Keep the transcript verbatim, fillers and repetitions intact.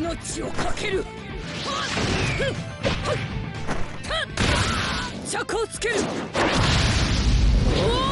命をかける。チャカをつける。お